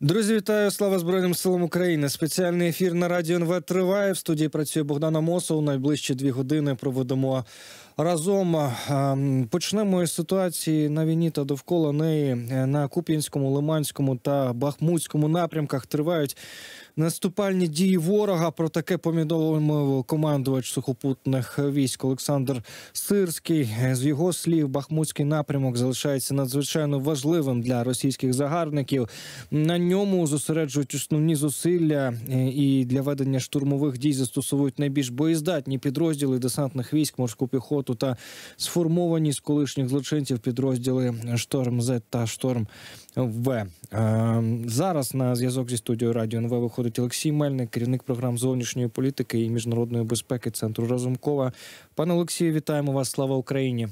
Друзі, вітаю! Слава Збройним силам України! Спеціальний ефір на Радіо НВ триває. В студії працює Богдан Амосов. Найближчі 2 години проведемо разом. Почнемо із ситуації на війні та довкола неї. На Куп'янському, Лиманському та Бахмутському напрямках тривають наступальні дії ворога. Про таке повідомив командувач сухопутних військ Олександр Сирський. З його слів, Бахмутський напрямок залишається надзвичайно важливим для російських загарбників. На ньому зосереджують основні зусилля і для ведення штурмових дій застосовують найбільш боєздатні підрозділи десантних військ, морську піхоту та сформовані з колишніх злочинців підрозділи «Шторм-З» та «Шторм-В». Зараз на зв'язок зі студією Радіо НВ виходить Олексій Мельник, керівник програм зовнішньої політики і міжнародної безпеки Центру Разумкова. Пане Олексію, вітаємо вас. Слава Україні!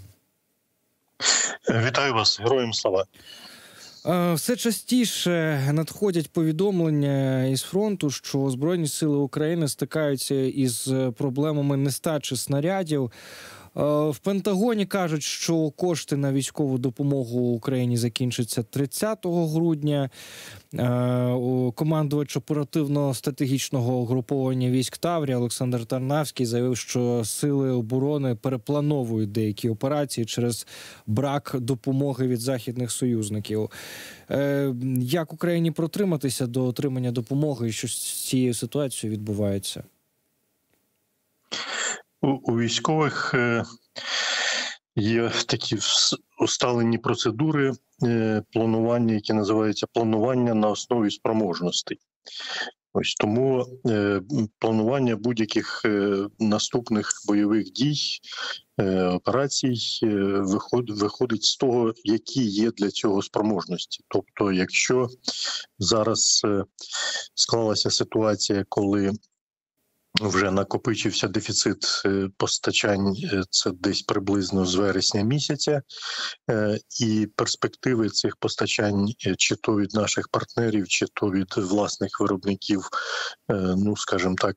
Вітаю вас. Героям слава! Все частіше надходять повідомлення із фронту, що Збройні сили України стикаються із проблемами нестачі снарядів. В Пентагоні кажуть, що кошти на військову допомогу Україні закінчаться 30 грудня. Командувач оперативно-стратегічного угруповання військ Таврія Олександр Тарнавський заявив, що сили оборони переплановують деякі операції через брак допомоги від західних союзників. Як Україні протриматися до отримання допомоги і що з цією ситуацією відбувається? У військових є такі усталені процедури планування, які називаються планування на основі спроможностей. Ось тому планування будь-яких наступних бойових дій, операцій виходить з того, які є для цього спроможності. Тобто, якщо зараз склалася ситуація, коли вже накопичився дефіцит постачань, це десь приблизно з вересня місяця, і перспективи цих постачань, чи то від наших партнерів, чи то від власних виробників, ну, скажімо так,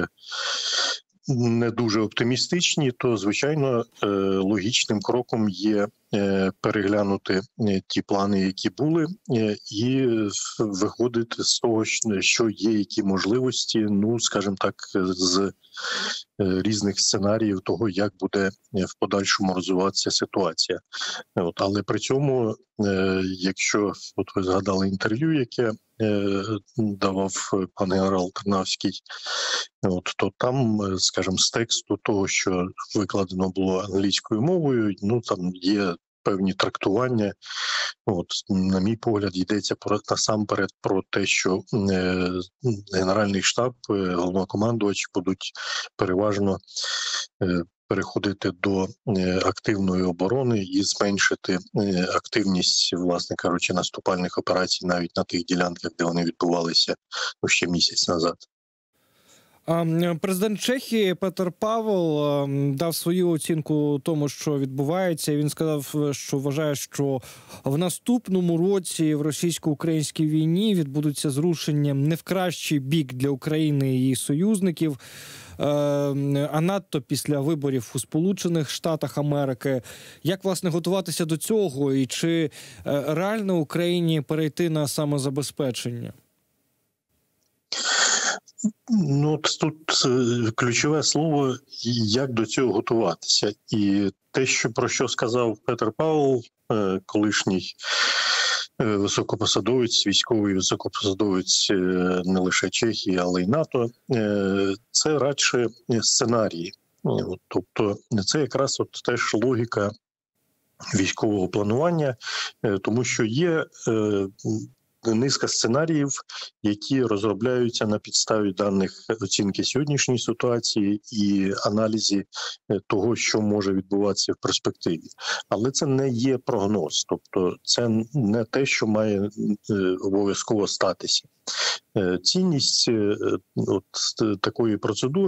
не дуже оптимістичні, то, звичайно, логічним кроком є переглянути ті плани, які були, і виходити з того, що є які можливості, ну, скажімо так, з різних сценаріїв того, як буде в подальшому розвиватися ситуація. Але при цьому, якщо ви згадали інтерв'ю, яке давав пан генерал Тарнавський, то там, скажімо, з тексту того, що викладено було англійською мовою, ну, там є певні трактування. На мій погляд, йдеться насамперед про те, що Генеральний штаб, головнокомандувач будуть переважно переходити до активної оборони і зменшити активність, власне кажучи, наступальних операцій навіть на тих ділянках, де вони відбувалися ще місяць назад. Президент Чехії Петр Павел дав свою оцінку тому, що відбувається. Він сказав, що вважає, що в наступному році в російсько-українській війні відбудуться зрушення не в кращий бік для України і її союзників, а надто після виборів у Сполучених Штатах Америки. Як, власне, готуватися до цього? І чи реально Україні перейти на самозабезпечення? Ну, тут ключове слово, як до цього готуватися. І те, про що сказав Петр Павел, колишній високопосадовець, військовий високопосадовець не лише Чехії, але й НАТО, це радше сценарії. Тобто це якраз теж логіка військового планування, тому що є низка сценаріїв, які розробляються на підставі даних оцінки сьогоднішньої ситуації і аналізі того, що може відбуватися в перспективі. Але це не є прогноз, тобто це не те, що має обов'язково статися. Цінність такої процедури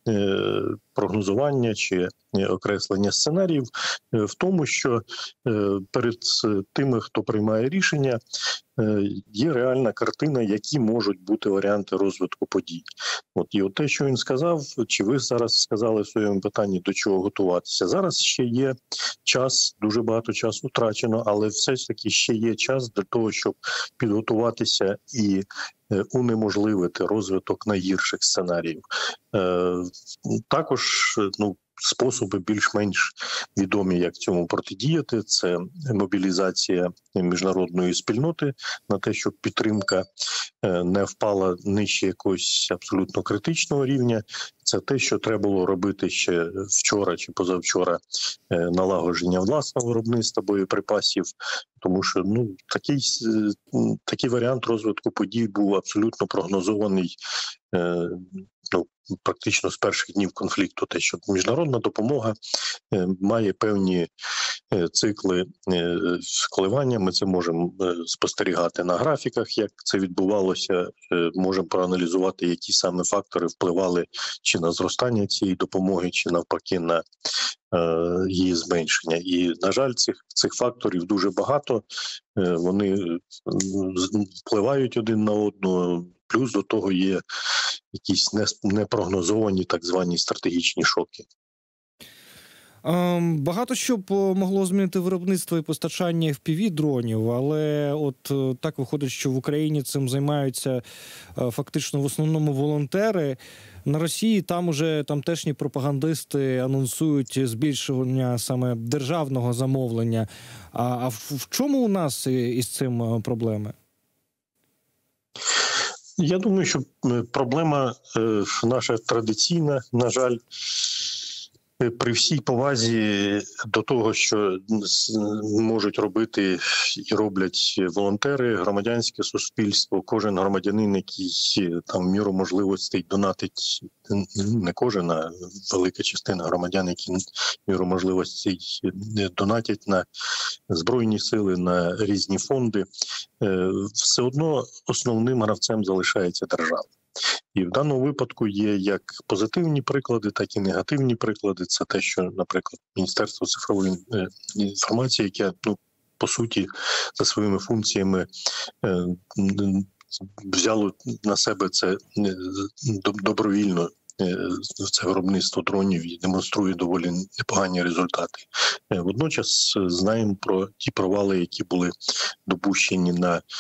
прогнозування чи окреслення сценаріїв в тому, що перед тими, хто приймає рішення, є реальна картина, які можуть бути варіанти розвитку подій. І те, що він сказав, чи ви зараз сказали в своєму питанні, до чого готуватися. Зараз ще є час, дуже багато часу втрачено, але все ж таки ще є час для того, щоб підготуватися і унеможливити розвиток найгірших сценаріїв. Також, способи більш-менш відомі, як цьому протидіяти. Це мобілізація міжнародної спільноти на те, щоб підтримка не впала нижче якогось абсолютно критичного рівня. Це те, що треба було робити ще вчора чи позавчора, налагодження власного виробництва боєприпасів, тому що такий варіант розвитку подій був абсолютно прогнозований практично з перших днів конфлікту. Те, що міжнародна допомога має певні цикли коливання, ми це можемо спостерігати на графіках, як це відбувалося, можемо проаналізувати, які саме фактори впливали чи на зростання цієї допомоги, чи навпаки на її зменшення. І, на жаль, цих факторів дуже багато, вони впливають один на одного, плюс до того є якісь непрогнозовані так звані стратегічні шоки. Багато що б могло змінити виробництво і постачання FPV-дронів, але так виходить, що в Україні цим займаються фактично в основному волонтери. На Росії там уже тамтешні пропагандисти анонсують збільшення саме державного замовлення. А в чому у нас із цим проблеми? Я думаю, що проблема наша традиційна, на жаль, при всій повазі до того, що можуть робити і роблять волонтери, громадянське суспільство, кожен громадянин, який там в міру можливостей донатить, не кожен, а велика частина громадян, які в міру можливостей донатять на Збройні сили, на різні фонди, все одно основним гравцем залишається держава. І в даному випадку є як позитивні приклади, так і негативні приклади. Це те, що, наприклад, Міністерство цифрової інформації, яке, по суті, за своїми функціями взяло на себе це добровільно, це виробництво дронів, і демонструє доволі непогані результати. Водночас знаємо про ті провали, які були допущені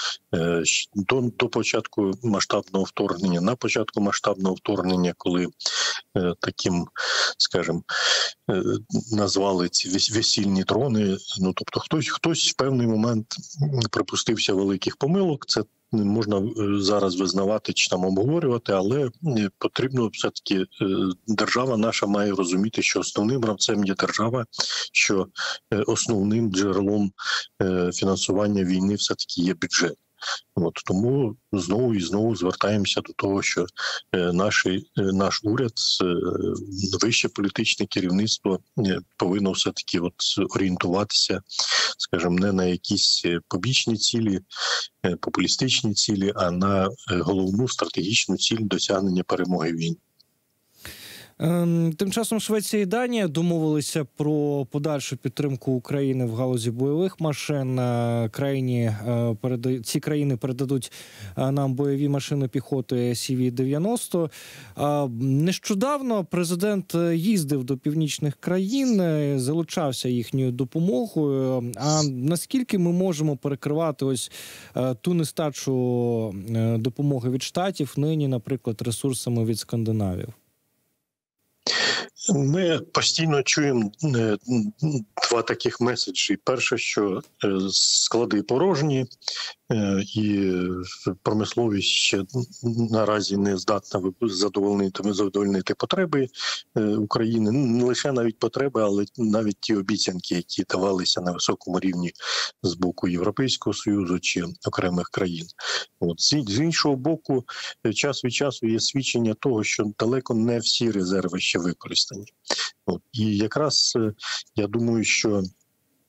до початку масштабного вторгнення, на початку масштабного вторгнення, коли таким, скажімо, назвали ці весільні дрони. Тобто хтось в певний момент припустився великих помилок. Це можна зараз визнавати чи там обговорювати, але потрібно все-таки, держава наша має розуміти, що основним гравцем є держава, що основним джерелом фінансування війни все-таки є бюджет. Тому знову і знову звертаємося до того, що наш уряд, вище політичне керівництво повинно все-таки орієнтуватися, скажімо, не на якісь побічні цілі, популістичні цілі, а на головну стратегічну ціль досягнення перемоги в війні. Тим часом Швеція і Данія домовилися про подальшу підтримку України в галузі бойових машин. Ці країни передадуть нам бойові машини піхоти CV-90. Нещодавно президент їздив до північних країн, залучався їхньою допомогою. А наскільки ми можемо перекривати ту нестачу допомоги від Штатів нині, наприклад, ресурсами від скандинавів? Ми постійно чуємо два таких меседжі. Перше, що склади порожні, і промисловість ще наразі не здатна задовольнити потреби України. Не лише навіть потреби, але навіть ті обіцянки, які давалися на високому рівні з боку Європейського Союзу чи окремих країн. З іншого боку, час від часу є свідчення того, що далеко не всі резерви ще використані. І якраз я думаю, що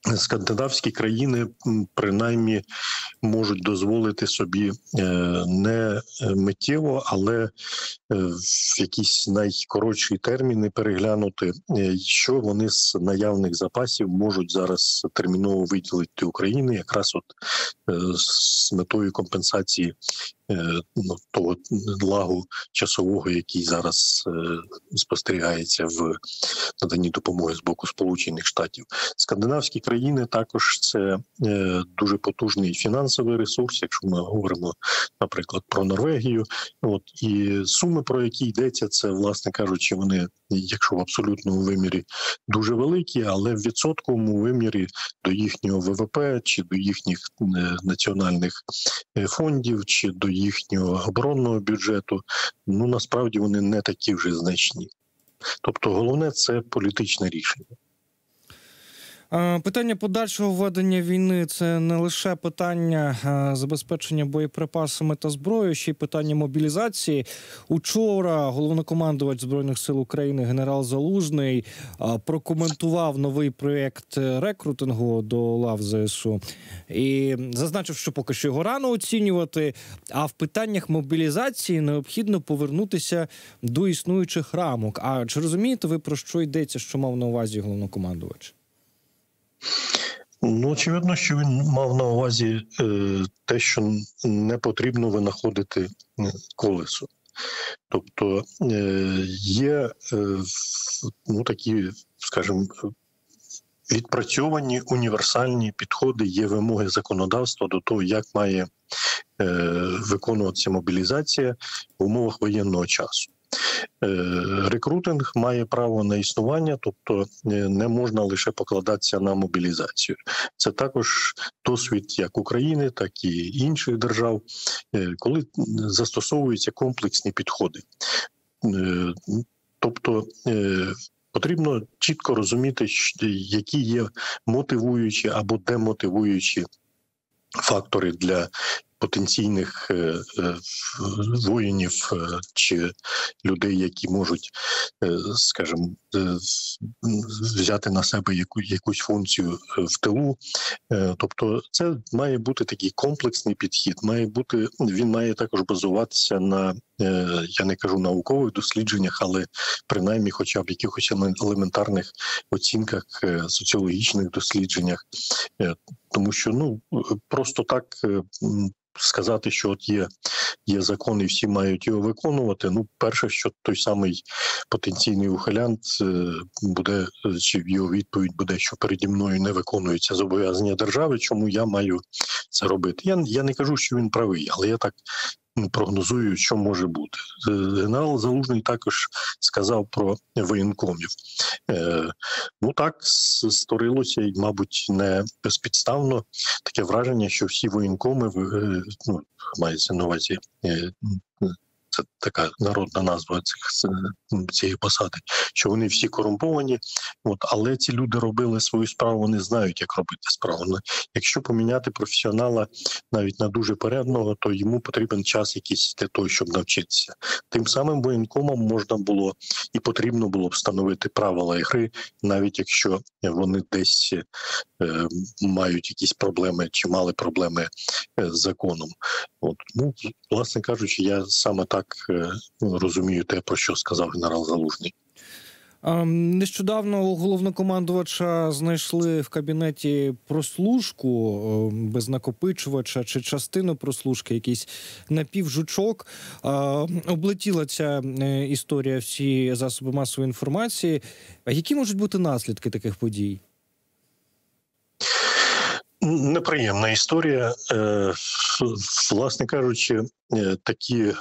скандинавські країни принаймні можуть дозволити собі не миттєво, але в якісь найкоротші терміни переглянути, що вони з наявних запасів можуть зараз терміново виділити Україні, якраз от з метою компенсації того лагу часового, який зараз спостерігається в наданні допомоги з боку Сполучених Штатів. Скандинавські країни також це дуже потужний фінансовий ресурс, якщо ми говоримо, наприклад, про Норвегію. І суми, про які йдеться, це, власне кажучи, вони, якщо в абсолютному вимірі, дуже великі, але в відсотковому вимірі до їхнього ВВП, чи до їхніх національних фондів, чи до їхнього оборонного бюджету, насправді вони не такі вже значні. Тобто головне – це політичне рішення. Питання подальшого ведення війни – це не лише питання забезпечення боєприпасами та зброєю, ще й питання мобілізації. Учора головнокомандувач Збройних сил України генерал Залужний прокоментував новий проєкт рекрутингу до лав ЗСУ і зазначив, що поки що його рано оцінювати, а в питаннях мобілізації необхідно повернутися до існуючих рамок. А чи розумієте ви, про що йдеться, що мав на увазі головнокомандувач? Очевидно, що він мав на увазі те, що не потрібно винаходити колесо. Тобто є такі, скажімо, відпрацьовані універсальні підходи, є вимоги законодавства до того, як має виконуватися мобілізація в умовах воєнного часу. Рекрутинг має право на існування, тобто не можна лише покладатися на мобілізацію. Це також досвід як України, так і інших держав, коли застосовуються комплексні підходи. Тобто потрібно чітко розуміти, які є мотивуючі або демотивуючі фактори для потенційних воїнів чи людей, які можуть, скажімо, взяти на себе якусь функцію в тилу. Тобто це має бути такий комплексний підхід, він має також базуватися на, я не кажу наукових дослідженнях, але принаймні хоча б якихось елементарних оцінках, соціологічних дослідженнях. Тому що, просто так сказати, що от є закон і всі мають його виконувати. Перше, що той самий потенційний ухилянт буде, чи його відповідь буде, що переді мною не виконуються зобов'язання держави, чому я маю це робити. Я не кажу, що він правий, але я так прогнозую, що може бути. Генерал Залужний також сказав про воєнкомів. Так створилося, і, мабуть, не безпідставно таке враження, що всі воєнкоми, мається на увазі, це така народна назва цієї посади, що вони всі корумповані, але ці люди робили свою справу, вони знають, як робити справу. Якщо поміняти професіонала навіть на дуже порядного, то йому потрібен час якийсь для того, щоб навчитися. Тим самим воєнкомам можна було і потрібно було встановити правила гри, навіть якщо вони десь мають якісь проблеми чи мали проблеми з законом. Власне кажучи, я саме так розумію те, про що сказав генерал Залужний. Нещодавно у головнокомандувача знайшли в кабінеті прослушку без накопичувача чи частину прослушки, якийсь напівжучок. Облетіла ця історія всі засоби масової інформації. А які можуть бути наслідки таких подій? Неприємна історія. Власне кажучи, такі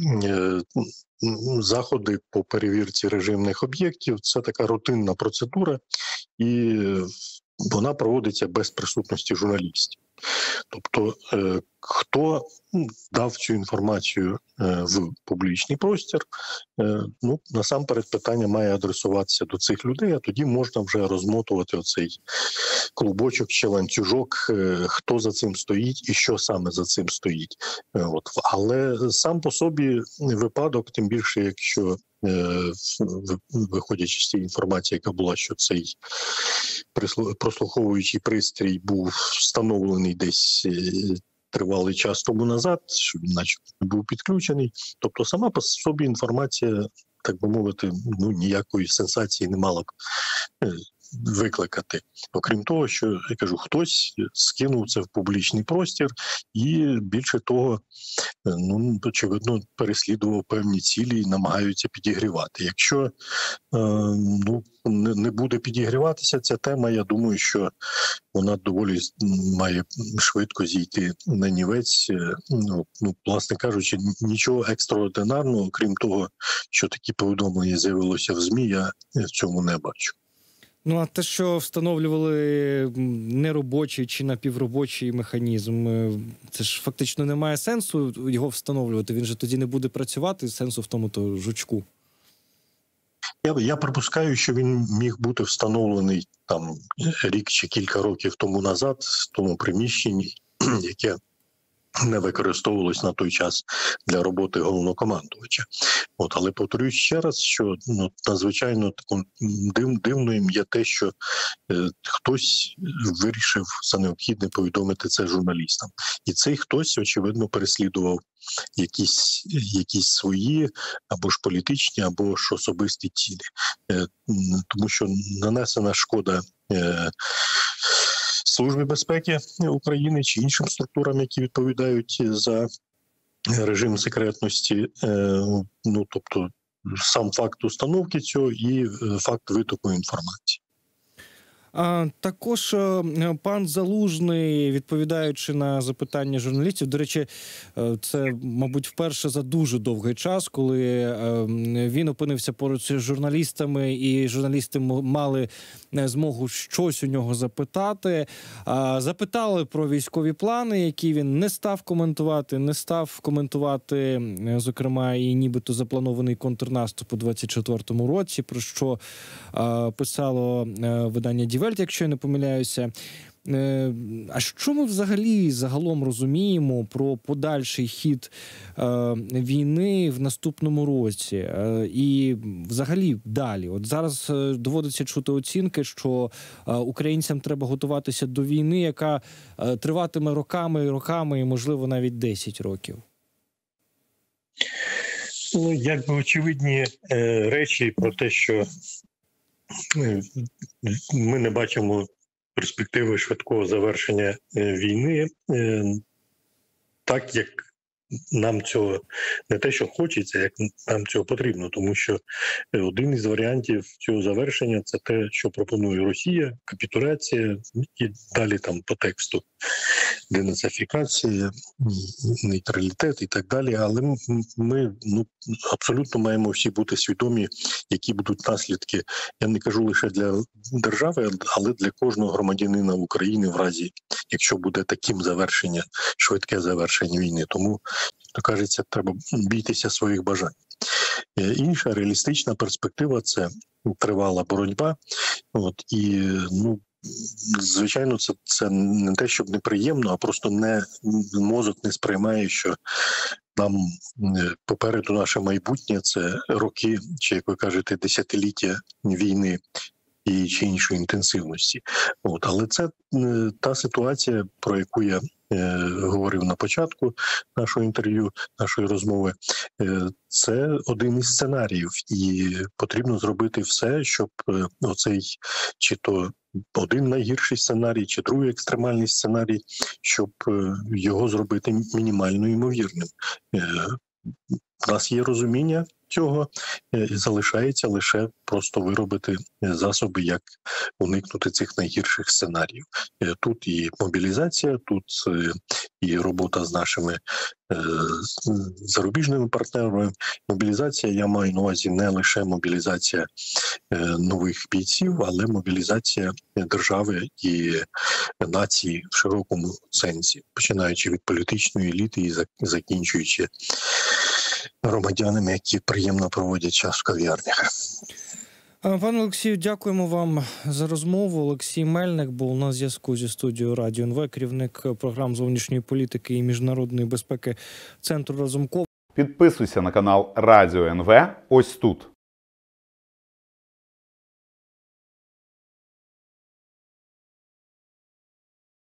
заходи по перевірці режимних об'єктів – це така рутинна процедура, і вона проводиться без присутності журналістів. Тобто, хто дав цю інформацію в публічний простір, насамперед питання має адресуватися до цих людей, а тоді можна вже розмотувати оцей клубочок чи ланцюжок, хто за цим стоїть і що саме за цим стоїть. Але сам по собі випадок, тим більше, якщо виходячи з тієї інформації, яка була, що цей прослуховуючий пристрій був встановлений десь тривалий час тому назад, що він начебто не був підключений. Тобто сама по собі інформація, так би мовити, ніякої сенсації не мала б викликати. Окрім того, що, я кажу, хтось скинув це в публічний простір і, більше того, очевидно, переслідував певні цілі і намагаються підігрівати. Якщо не буде підігріватися ця тема, я думаю, що вона доволі має швидко зійти на нівець. Власне кажучи, нічого екстраординарного, крім того, що такі повідомлення з'явилося в ЗМІ, я в цьому не бачу. А те, що встановлювали неробочий чи напівробочий механізм, це ж фактично не має сенсу його встановлювати. Він же тоді не буде працювати, сенсу в тому-то жучку. Я припускаю, що він міг бути встановлений там рік чи кілька років тому назад в тому приміщенні, яке не використовувалось на той час для роботи головнокомандувача. Але повторюю ще раз, що надзвичайно дивним є те, що хтось вирішив за необхідне повідомити це журналістам. І цей хтось, очевидно, переслідував якісь свої або ж політичні, або ж особисті цілі. Тому що нанесена шкода Службі безпеки України чи іншим структурам, які відповідають за режим секретності, тобто сам факт установки цього і факт витоку інформації. Також пан Залужний, відповідаючи на запитання журналістів, до речі, це, мабуть, вперше за дуже довгий час, коли він опинився поруч з журналістами, і журналісти мали змогу щось у нього запитати. Запитали про військові плани, які він не став коментувати, зокрема, і нібито запланований контрнаступ у 24-му році, про що писало видання «Die Welt», якщо я не помиляюся. А що ми взагалі загалом розуміємо про подальший хід війни в наступному році і взагалі далі? От зараз доводиться чути оцінки, що українцям треба готуватися до війни, яка триватиме роками і, можливо, навіть 10 років. Якби очевидні речі про те, що ми не бачимо перспективи швидкого завершення війни, так як нам цього не те, що хочеться, як нам цього потрібно. Тому що один із варіантів цього завершення – це те, що пропонує Росія, капітуляція і далі там по тексту денацифікація, нейтралітет і так далі. Але ми абсолютно маємо всі бути свідомі, які будуть наслідки. Я не кажу лише для держави, але для кожного громадянина України в разі, якщо буде таким швидке завершення війни. Тому, то кажеться, треба бійтеся своїх бажань. Інша реалістична перспектива – це тривала боротьба. Звичайно, це не те, щоб неприємно, а просто мозок не сприймає, що нам попереду наше майбутнє – це роки, чи, як ви кажете, десятиліття війни і чи іншої інтенсивності. Але це та ситуація, про яку я говорив на початку нашого інтерв'ю, нашої розмови. Це один із сценаріїв, і потрібно зробити все, щоб оцей чи то один найгірший сценарій, чи другий екстремальний сценарій, щоб його зробити мінімально ймовірним. в нас є розуміння цього, і залишається лише просто виробити засоби, як уникнути цих найгірших сценаріїв. Тут і мобілізація, тут і робота з нашими зарубіжними партнерами. Мобілізація, я маю на увазі не лише мобілізація нових бійців, але мобілізація держави і нації в широкому сенсі, починаючи від політичної еліти і закінчуючи громадянами, які приємно проводять час в кав'ярнях. Пане Олексію, дякуємо вам за розмову. Олексій Мельник був на зв'язку зі студією Радіо НВ, керівник програм зовнішньої політики і міжнародної безпеки Центру Разумкова. Підписуйся на канал Радіо НВ ось тут.